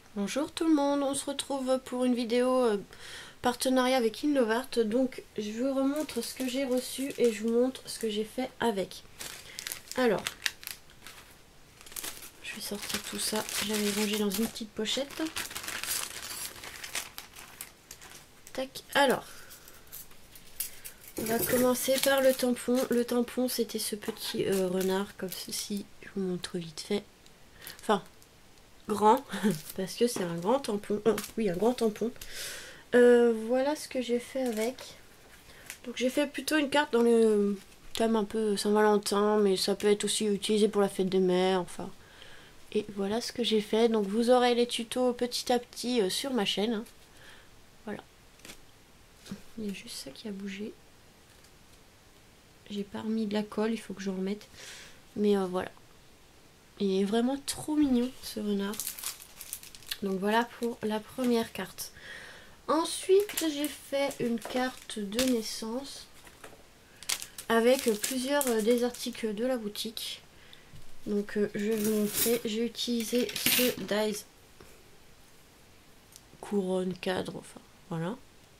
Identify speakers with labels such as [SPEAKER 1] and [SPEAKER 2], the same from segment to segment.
[SPEAKER 1] Bonjour tout le monde, on se retrouve pour une vidéo partenariat avec Innovart. Donc je vous remontre ce que j'ai reçu et je vous montre ce que j'ai fait avec. Alors, je vais sortir tout ça, j'avais rangé dans une petite pochette. Tac, alors, on va commencer par le tampon. Le tampon, c'était ce petit renard comme ceci, je vous montre vite fait. Enfin, grand, parce que c'est un grand tampon. Oui, un grand tampon. Voilà ce que j'ai fait avec. Donc j'ai fait plutôt une carte dans le thème un peu Saint-Valentin, mais ça peut être aussi utilisé pour la fête des mères, enfin. Et voilà ce que j'ai fait. Donc vous aurez les tutos petit à petit sur ma chaîne. Hein. Voilà. Il y a juste ça qui a bougé. J'ai pas remis de la colle, il faut que j'en remette. Mais voilà. Il est vraiment trop mignon ce renard. Donc voilà pour la première carte. Ensuite, j'ai fait une carte de naissance avec plusieurs des articles de la boutique. Donc je vais vous montrer. J'ai utilisé ce dies couronne cadre, enfin voilà.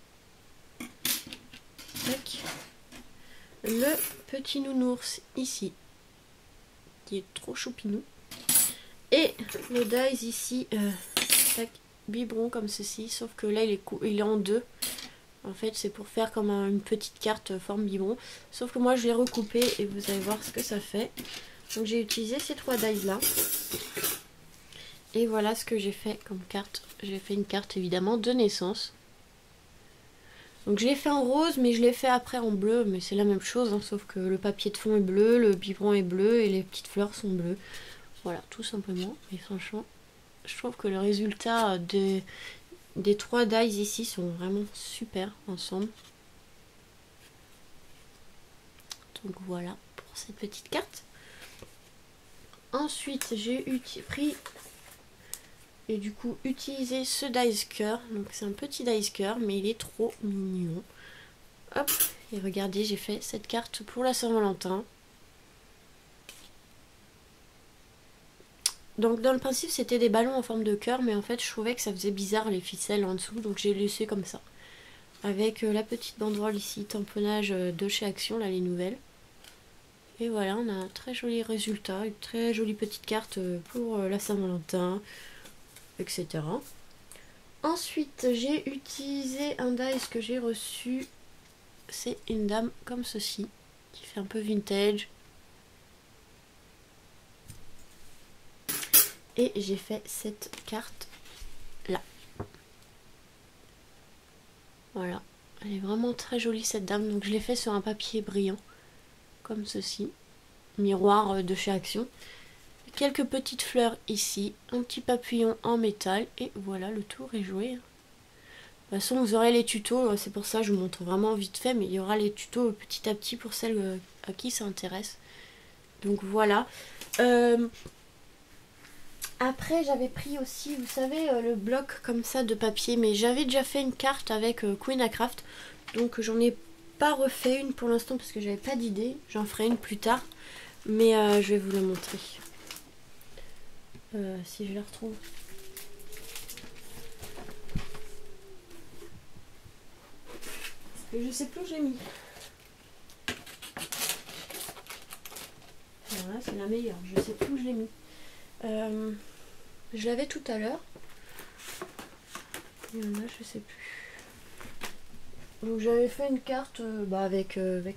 [SPEAKER 1] Tac. Le petit nounours ici, qui est trop choupinou. Et le dies ici, tac, biberon comme ceci, sauf que là il est en deux. En fait c'est pour faire comme une petite carte forme biberon. Sauf que moi je l'ai recoupé et vous allez voir ce que ça fait. Donc j'ai utilisé ces trois dies là. Et voilà ce que j'ai fait comme carte. J'ai fait une carte évidemment de naissance. Donc je l'ai fait en rose, mais je l'ai fait après en bleu. Mais c'est la même chose, hein, sauf que le papier de fond est bleu, le biberon est bleu et les petites fleurs sont bleues. Voilà, tout simplement. Et franchement, je trouve que le résultat des trois dies ici sont vraiment super ensemble. Donc voilà pour cette petite carte. Ensuite, j'ai pris et du coup utilisé ce dice cœur. Donc c'est un petit dice cœur, mais il est trop mignon. Hop, et regardez, j'ai fait cette carte pour la Saint-Valentin. Donc dans le principe c'était des ballons en forme de cœur, mais en fait je trouvais que ça faisait bizarre les ficelles en dessous, donc j'ai laissé comme ça. Avec la petite banderole ici, tamponnage de chez Action, là les nouvelles. Et voilà, on a un très joli résultat, une très jolie petite carte pour la Saint-Valentin, etc. Ensuite, j'ai utilisé un dice que j'ai reçu. C'est une dame comme ceci, qui fait un peu vintage. Et j'ai fait cette carte là. Voilà, elle est vraiment très jolie cette dame. Donc je l'ai fait sur un papier brillant, comme ceci. Miroir de chez Action. Quelques petites fleurs ici, un petit papillon en métal, et voilà, le tour est joué. De toute façon, vous aurez les tutos, c'est pour ça que je vous montre vraiment vite fait, mais il y aura les tutos petit à petit pour celles à qui ça intéresse. Donc voilà. Après, j'avais pris aussi, vous savez, le bloc comme ça de papier, mais j'avais déjà fait une carte avec Queen à Craft, donc j'en ai pas refait une pour l'instant parce que j'avais pas d'idée. J'en ferai une plus tard, mais je vais vous la montrer. Si je la retrouve. Je sais plus où j'ai mis. Voilà, c'est la meilleure. Je sais plus où je l'ai mis. Je l'avais tout à l'heure. Et là, je sais plus. Donc j'avais fait une carte avec le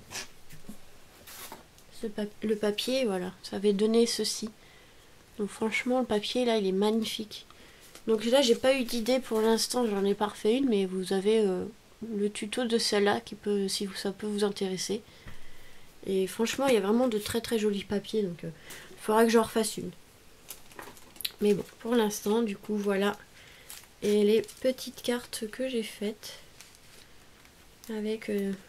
[SPEAKER 1] papier, voilà. Ça avait donné ceci. Donc franchement, le papier là, il est magnifique. Donc là, j'ai pas eu d'idée pour l'instant. J'en ai pas refait une, mais vous avez le tuto de celle-là qui peut, si ça peut vous intéresser. Et franchement, il y a vraiment de très très jolis papiers, donc il faudra que j'en refasse une. Mais bon, pour l'instant, du coup, voilà. Et les petites cartes que j'ai faites avec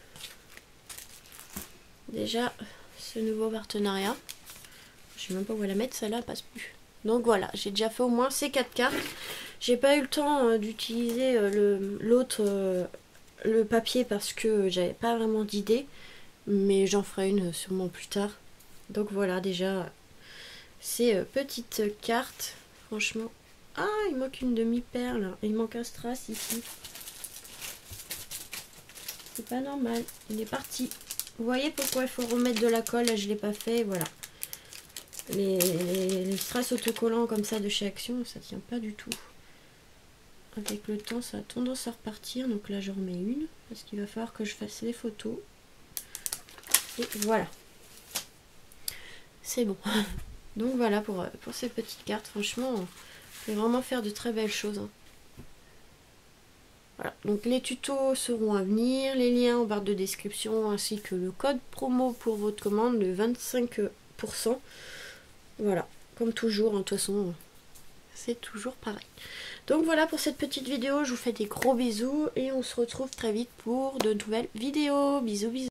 [SPEAKER 1] déjà ce nouveau partenariat. Je sais même pas où la mettre, celle-là passe plus. Donc voilà, j'ai déjà fait au moins ces 4 cartes. J'ai pas eu le temps d'utiliser l'autre, le papier parce que j'avais pas vraiment d'idée. Mais j'en ferai une sûrement plus tard. Donc voilà déjà ces petites cartes. Franchement, Ah, il manque une demi-perle. Il manque un strass ici. C'est pas normal. Il est parti. Vous voyez pourquoi il faut remettre de la colle? Là, je l'ai pas fait. Voilà. Les strass autocollants comme ça de chez Action, ça tient pas du tout. Avec le temps, ça a tendance à repartir. Donc là, je remets une. Parce qu'il va falloir que je fasse les photos. Et voilà. C'est bon. Donc voilà pour ces petites cartes. Franchement, on peut vraiment faire de très belles choses. Hein. Voilà. Donc les tutos seront à venir. Les liens en barre de description ainsi que le code promo pour votre commande de 25%. Voilà. Comme toujours, hein, de toute façon, c'est toujours pareil. Donc voilà pour cette petite vidéo. Je vous fais des gros bisous et on se retrouve très vite pour de nouvelles vidéos. Bisous, bisous.